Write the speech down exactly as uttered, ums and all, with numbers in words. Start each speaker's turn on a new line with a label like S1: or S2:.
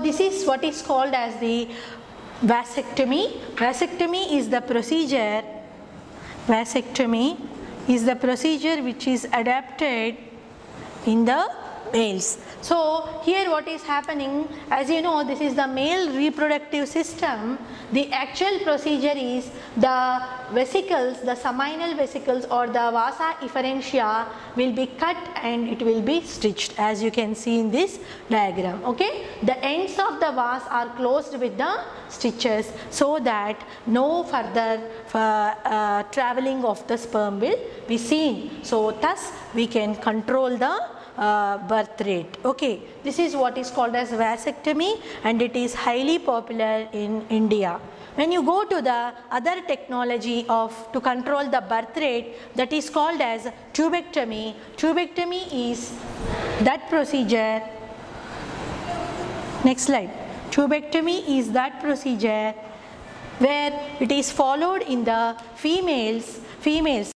S1: this is what is called as the vasectomy. Vasectomy is the procedure, vasectomy is the procedure which is adapted in the males. So here what is happening, as you know, this is the male reproductive system. The actual procedure is the vesicles, the seminal vesicles or the vasa efferentia will be cut and it will be stitched, as you can see in this diagram. Okay, the ends of the vas are closed with the stitches so that no further uh, uh, traveling of the sperm will be seen. So thus we can control the Uh, birth rate. Okay, this is what is called as vasectomy and it is highly popular in India. When you go to the other technology of to control the birth rate, that is called as tubectomy. Tubectomy is that procedure. Next slide. Tubectomy is that procedure where it is followed in the females females